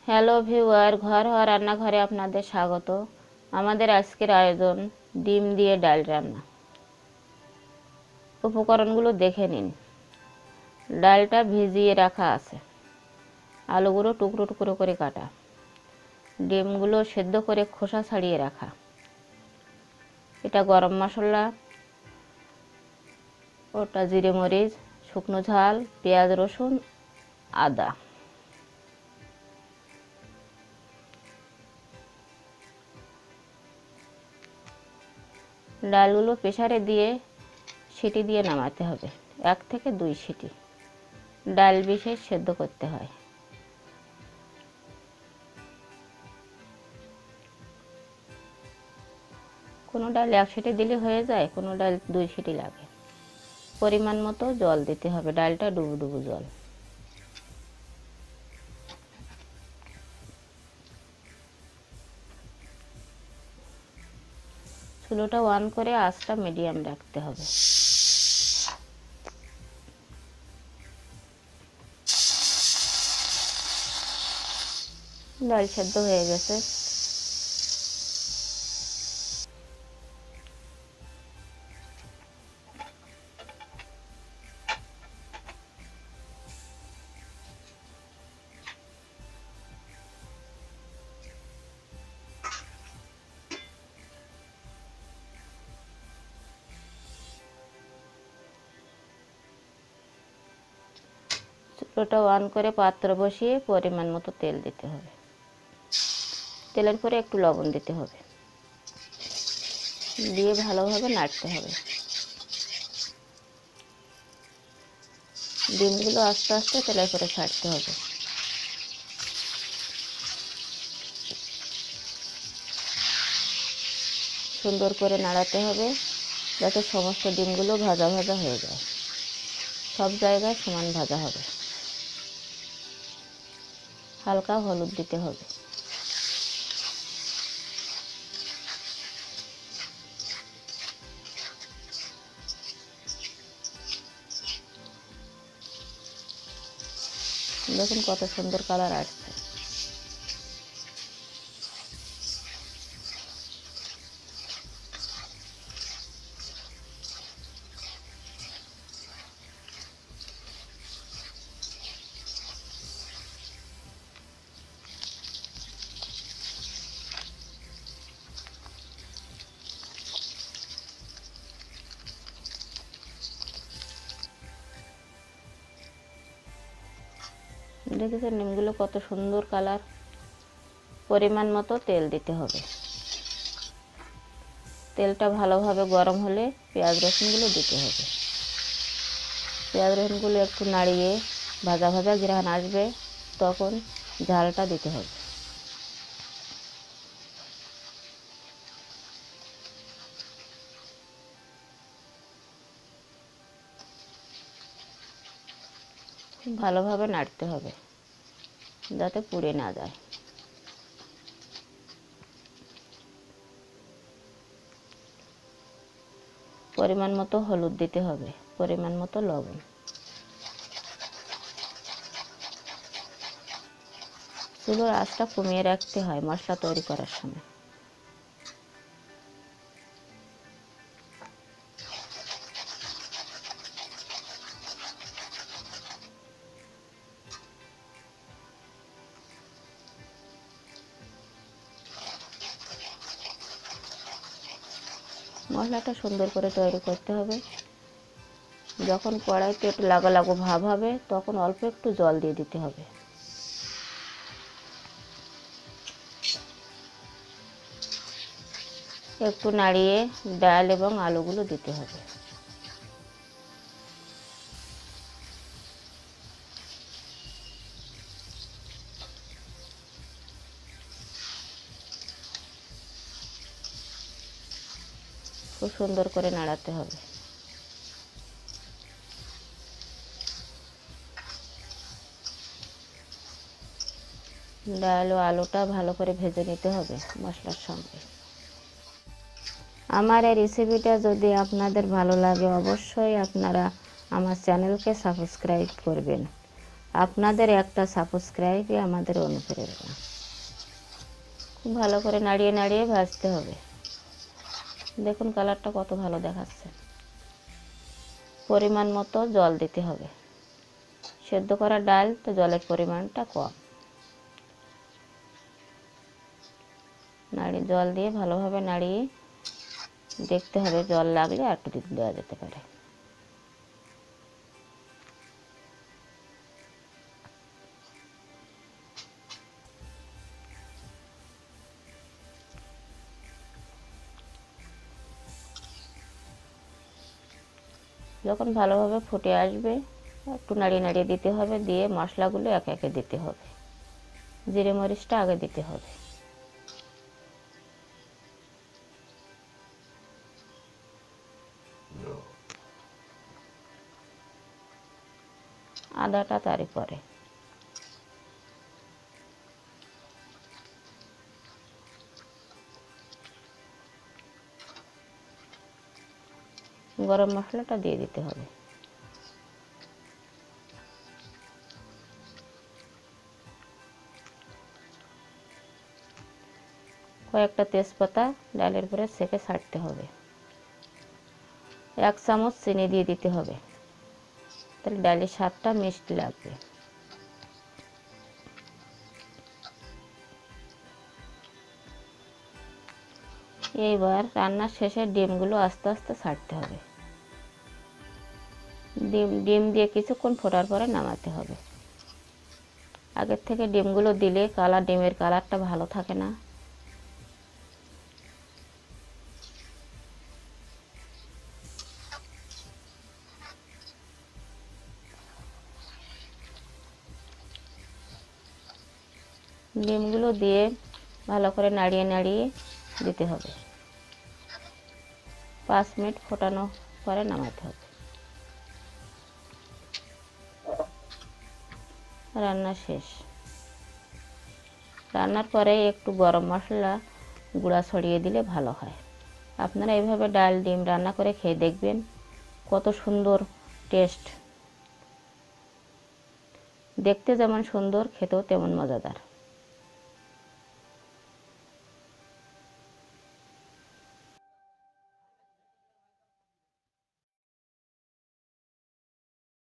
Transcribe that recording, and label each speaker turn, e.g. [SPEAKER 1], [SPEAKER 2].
[SPEAKER 1] Hello viewer, ঘরোয়া রান্নাঘরে আপনাদের স্বাগত। আমাদের আজকের আয়োজন ডিম দিয়ে ডাল রান্না। উপকরণগুলো দেখে নিন। ডালটা ভিজিয়ে রাখা আছে, আলুগুলো টুকরো টুকরো করে কাটা, ডিমগুলো সেদ্ধ করে খোসা ছাড়িয়ে রাখা, এটা গরম মশলা, ওটা জিরে মরিচ, শুকনো ঝাল, পেঁয়াজ রসুন আদা। ডালগুলো প্রেসারে দিয়ে সিটি দিয়ে নামাতে হবে, 1 থেকে 2 সিটি। ডাল বিশেষ সেদ্ধ করতে হয়। কোনো ডাল 1 সিটি দিলে হয়ে যায়, কোনো ডাল 2 সিটি লাগে। পরিমাণ মতো জল দিতে হবে, ডালটা ডুবো ডুবো জল। চুলোটা অন করে আঁচটা মিডিয়াম রাখতে হবে। ডাল সেদ্ধ হয়ে গেছে। চুলোটা অন করে পাত্র বসিয়ে পরিমাণ মতো তেল দিতে হবে। তেলের পরে একটু লবণ দিতে হবে, দিয়ে ভালোভাবে নাড়তে হবে। ডিমগুলো আস্তে আস্তে তেলের পরে ছাড়তে হবে। সুন্দর করে নাড়াতে হবে যাতে সমস্ত ডিমগুলো ভাজা ভাজা হয়ে যায়, সব জায়গায় সমান ভাজা হবে। হালকা হলুদ দিতে হবে। দেখুন কত সুন্দর কালার আসছে। দেখেছেন ডিমগুলো কত সুন্দর কালার। পরিমাণ মতো তেল দিতে হবে। তেলটা ভালোভাবে গরম হলে পেঁয়াজ রসুনগুলো দিতে হবে। পেঁয়াজ রসুনগুলো একটু নাড়িয়ে ভাজা ভাজা ঘ্রাণ আসবে, তখন ঝালটা দিতে হবে। ভালোভাবে নাড়তে হবে যাতে পুড়ে না যায়। পরিমাণ মতো হলুদ দিতে হবে, পরিমাণ মতো লবণ। চুলোর আঁচটা কমিয়ে রাখতে হয় মশলা তৈরি করার সময়। মশলাটা সুন্দর করে তৈরি করতে হবে। যখন কড়াইতে একটু লাগা লাগো ভাব হবে, তখন অল্প একটু জল দিয়ে দিতে হবে। একটু নাড়িয়ে ডাল এবং আলুগুলো দিতে হবে। খুব সুন্দর করে নাড়াতে হবে। ডাল ও আলুটা ভালো করে ভেজে নিতে হবে মশলার সঙ্গে। আমার এই রেসিপিটা যদি আপনাদের ভালো লাগে, অবশ্যই আপনারা আমার চ্যানেলকে সাবস্ক্রাইব করবেন আপনাদের একটা সাবস্ক্রাইবই আমাদের অনুপ্রেরণা। খুব ভালো করে নাড়িয়ে নাড়িয়ে ভাজতে হবে। দেখুন কালারটা কত ভালো দেখাচ্ছে। পরিমাণ মতো জল দিতে হবে। সেদ্ধ করা ডাল তো জলের পরিমাণটা কম। জল দিয়ে ভালোভাবে নাড়িয়ে দেখতে হবে, জল লাগলে আর একটু দেওয়া যেতে পারে। যখন ভালোভাবে ফুটে আসবে একটু নাড়িয়ে নাড়িয়ে দিতে হবে, দিয়ে মশলাগুলো একে একে দিতে হবে। জিরে মরিচটা আগে দিতে হবে। আদাটা তারই পরে। গরম মশলাটা দিয়ে দিতে হবে। কয়েকটা তেজপাতা ডালের উপরে সেঁকে ছাড়তে হবে। 1 চামচ চিনি দিয়ে দিতে হবে, তাহলে ডালের স্বাদটা মিষ্টি লাগবে। এইবার রান্নার শেষে ডিমগুলো আস্তে আস্তে ছাড়তে হবে। ডিম দিয়ে কিছুক্ষণ ফোটার পরে নামাতে হবে। আগের থেকে ডিমগুলো দিলে ডিমের কালারটা ভালো থাকে না। ডিমগুলো দিয়ে ভালো করে নাড়িয়ে নাড়িয়ে দিতে হবে। 5 মিনিট ফোটানো পরে নামাতে হবে। রান্না শেষ। রান্নার পরে একটু গরম মশলা গুঁড়া ছড়িয়ে দিলে ভালো হয়। আপনারা এইভাবে ডাল ডিম রান্না করে খেয়ে দেখবেন, কত সুন্দর টেস্ট। দেখতে যেমন সুন্দর, খেতেও তেমন মজাদার।